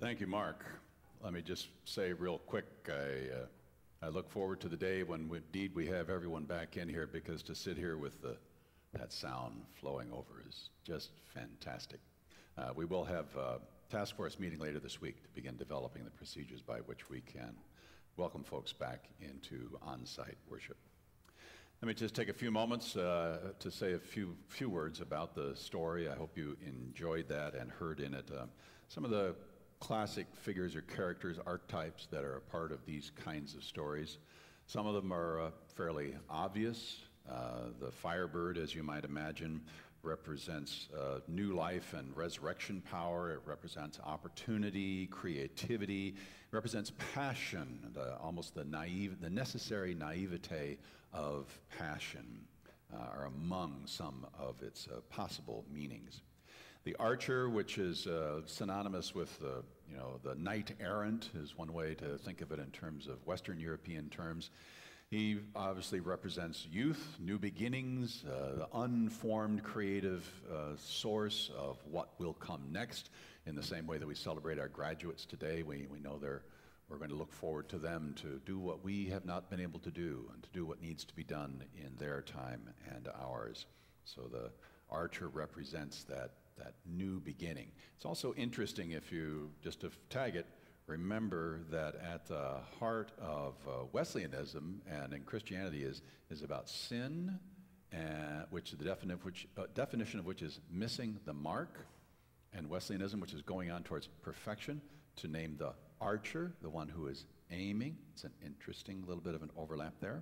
[SPEAKER 1] Thank you, Mark. Let me just say real quick, I, uh, I look forward to the day when we, indeed we have everyone back in here, because to sit here with the, that sound flowing over is just fantastic. Uh, we will have a task force meeting later this week to begin developing the procedures by which we can welcome folks back into on-site worship. Let me just take a few moments uh, to say a few few words about the story. I hope you enjoyed that and heard in it uh, some of the classic figures or characters, archetypes that are a part of these kinds of stories. Some of them are uh, fairly obvious. Uh, the Firebird, as you might imagine, represents uh, new life and resurrection power. It represents opportunity, creativity. It represents passion, the, almost the naive, the necessary naivete of passion uh, are among some of its uh, possible meanings. The archer, which is uh, synonymous with the, you know, the knight errant, is one way to think of it in terms of Western European terms. He obviously represents youth, new beginnings, uh, the unformed creative uh, source of what will come next. In the same way that we celebrate our graduates today, we, we know they're, we're going to look forward to them to do what we have not been able to do, and to do what needs to be done in their time and ours. So the archer represents that, that new beginning. It's also interesting, if you, just to tag it, remember that at the heart of uh, Wesleyanism and in Christianity is, is about sin, and, which the definition of which, uh, definition of which is missing the mark, and Wesleyanism, which is going on towards perfection, to name the archer, the one who is aiming. It's an interesting little bit of an overlap there.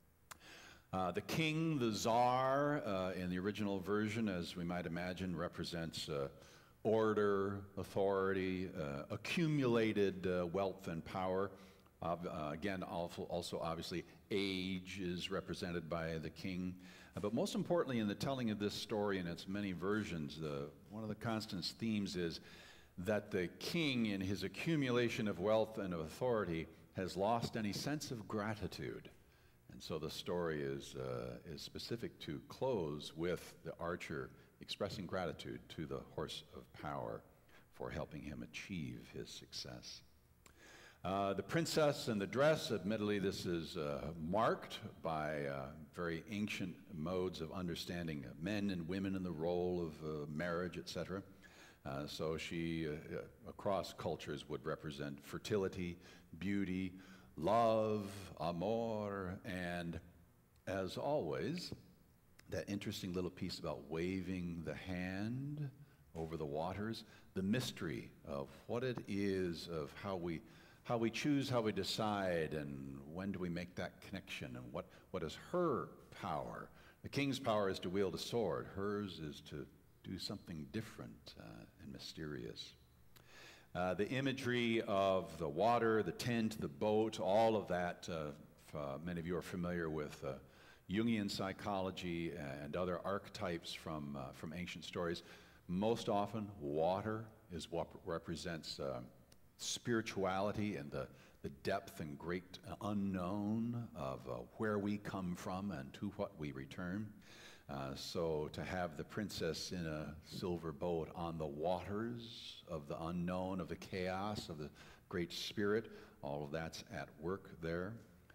[SPEAKER 1] Uh, the king, the czar, uh, in the original version, as we might imagine, represents uh, order, authority, uh, accumulated uh, wealth and power. Uh, uh, again, also, also obviously age is represented by the king. Uh, but most importantly, in the telling of this story and its many versions, the, one of the constant themes is that the king, in his accumulation of wealth and of authority, has lost any sense of gratitude. And so the story is, uh, is specific to close with the archer expressing gratitude to the horse of power for helping him achieve his success. Uh, the princess and the dress, admittedly this is uh, marked by uh, very ancient modes of understanding men and women in the role of uh, marriage, et cetera. Uh, so she, uh, across cultures, would represent fertility, beauty, love, amor, and as always, that interesting little piece about waving the hand over the waters, the mystery of what it is, of how we, how we choose, how we decide, and when do we make that connection, and what, what is her power. The king's power is to wield a sword. Hers is to do something different uh, and mysterious. Uh, the imagery of the water, the tent, the boat, all of that, uh, f- uh, many of you are familiar with uh, Jungian psychology and other archetypes from, uh, from ancient stories. Most often, water is what represents uh, spirituality and the, the depth and great unknown of uh, where we come from and to what we return. Uh, so to have the princess in a silver boat on the waters of the unknown, of the chaos, of the great spirit, all of that's at work there,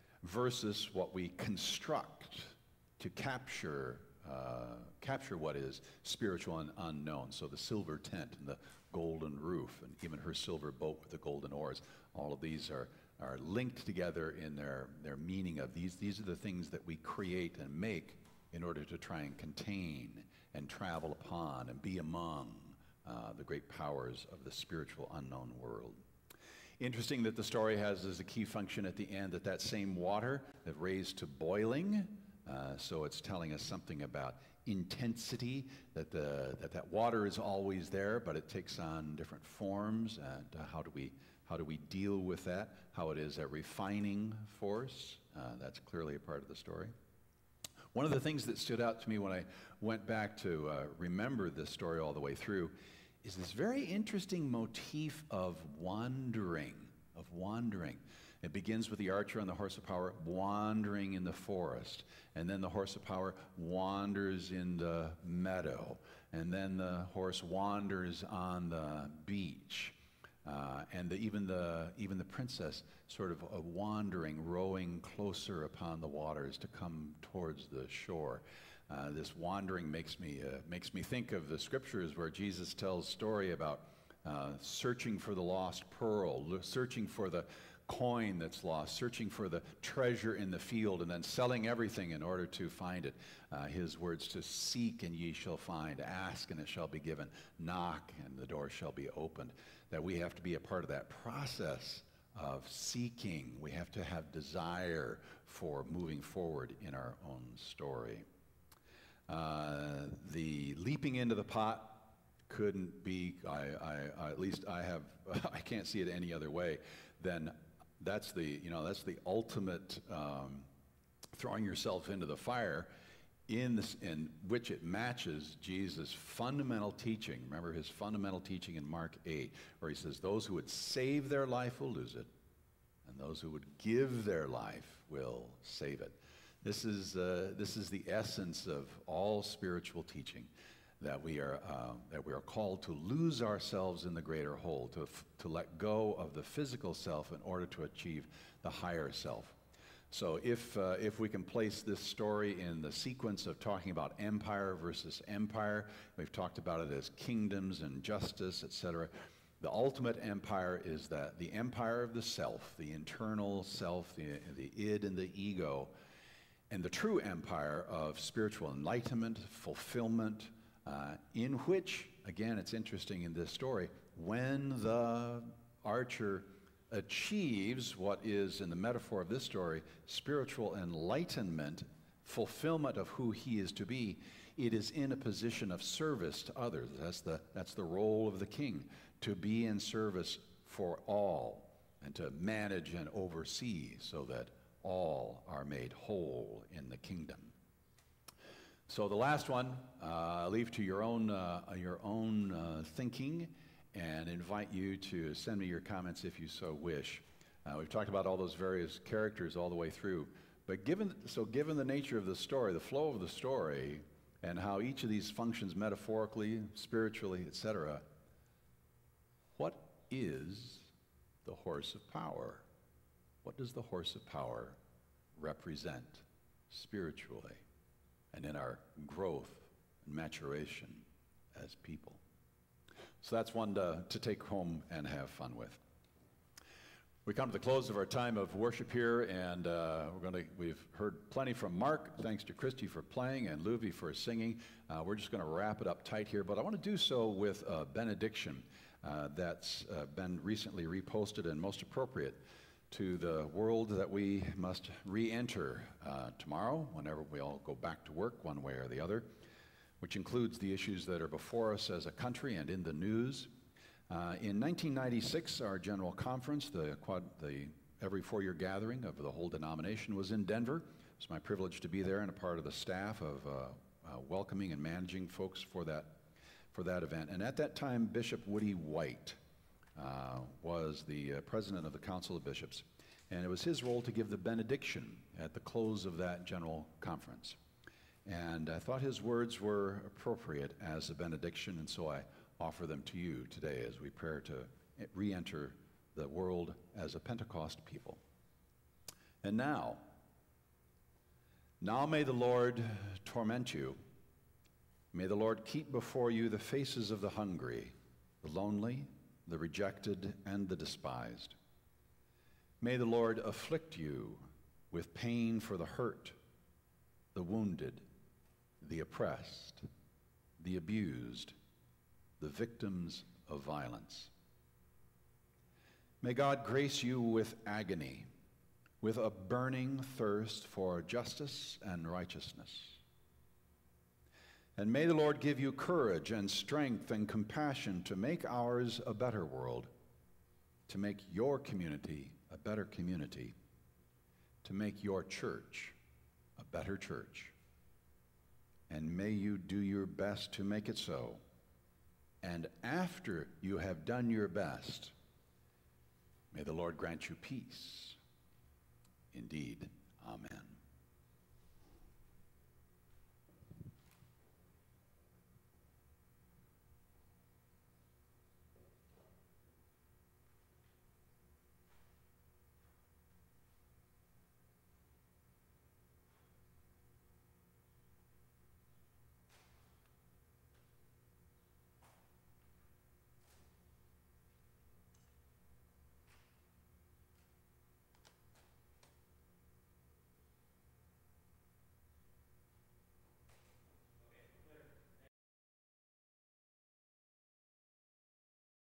[SPEAKER 1] versus what we construct to capture uh, capture what is spiritual and unknown. So the silver tent and the golden roof, and even her silver boat with the golden oars, all of these are, are linked together in their, their meaning of these. These are the things that we create and make in order to try and contain and travel upon and be among uh, the great powers of the spiritual unknown world. Interesting that the story has as a key function at the end that that same water that raised to boiling, uh, so it's telling us something about intensity, that, the, that that water is always there, but it takes on different forms, and uh, how do we how do we deal with that, how it is a refining force. Uh, that's clearly a part of the story. One of the things that stood out to me when I went back to uh, remember this story all the way through is this very interesting motif of wandering, of wandering. It begins with the archer on the horse of power wandering in the forest, and then the horse of power wanders in the meadow, and then the horse wanders on the beach. Uh, and the, even the even the princess sort of uh, wandering, rowing closer upon the waters to come towards the shore. Uh, this wandering makes me uh, makes me think of the scriptures where Jesus tells story about uh, searching for the lost pearl, lo- searching for the coin that's lost, searching for the treasure in the field, and then selling everything in order to find it. Uh, his words, to seek and ye shall find, ask and it shall be given, knock and the door shall be opened. That we have to be a part of that process of seeking. We have to have desire for moving forward in our own story. Uh, the leaping into the pot couldn't be, I, I, I, at least I have, I can't see it any other way than that's the, you know, that's the ultimate um, throwing yourself into the fire, in this, in which it matches Jesus' fundamental teaching. Remember his fundamental teaching in Mark eight, where he says, those who would save their life will lose it, and those who would give their life will save it. This is, uh, this is the essence of all spiritual teaching, that we are, uh, that we are called to lose ourselves in the greater whole, to, f- to let go of the physical self in order to achieve the higher self. So if, uh, if we can place this story in the sequence of talking about empire versus empire, we've talked about it as kingdoms and justice, et cetera. The ultimate empire is that the empire of the self, the internal self, the, the id and the ego, and the true empire of spiritual enlightenment, fulfillment, uh, in which, again, it's interesting in this story, when the archer achieves what is, in the metaphor of this story, spiritual enlightenment, fulfillment of who he is to be, it is in a position of service to others. That's the, that's the role of the king, to be in service for all and to manage and oversee so that all are made whole in the kingdom. So the last one, uh, I leave to your own, uh, your own uh, thinking, and invite you to send me your comments if you so wish. Uh, we've talked about all those various characters all the way through, but given, so given the nature of the story, the flow of the story, and how each of these functions metaphorically, spiritually, et cetera, what is the horse of power? What does the horse of power represent spiritually and in our growth and maturation as people? So that's one to, to take home and have fun with. We come to the close of our time of worship here, and uh, we're going to, we've heard plenty from Mark. Thanks to Christy for playing and Luvi for singing. Uh, we're just going to wrap it up tight here, but I want to do so with a benediction uh, that's uh, been recently reposted and most appropriate to the world that we must re-enter uh, tomorrow, whenever we all go back to work one way or the other, which includes the issues that are before us as a country and in the news. Uh, in nineteen ninety-six, our general conference, the, quad, the every four-year gathering of the whole denomination, was in Denver. It's my privilege to be there and a part of the staff of uh, uh, welcoming and managing folks for that, for that event. And at that time, Bishop Woody White uh, was the uh, president of the Council of Bishops. And it was his role to give the benediction at the close of that general conference. And I thought his words were appropriate as a benediction, and so I offer them to you today as we pray to re-enter the world as a Pentecost people. And now, now may the Lord torment you. May the Lord keep before you the faces of the hungry, the lonely, the rejected, and the despised. May the Lord afflict you with pain for the hurt, the wounded, the oppressed, the abused, the victims of violence. May God grace you with agony, with a burning thirst for justice and righteousness. And may the Lord give you courage and strength and compassion to make ours a better world, to make your community a better community, to make your church a better church. And may you do your best to make it so. And after you have done your best, may the Lord grant you peace. Indeed, amen.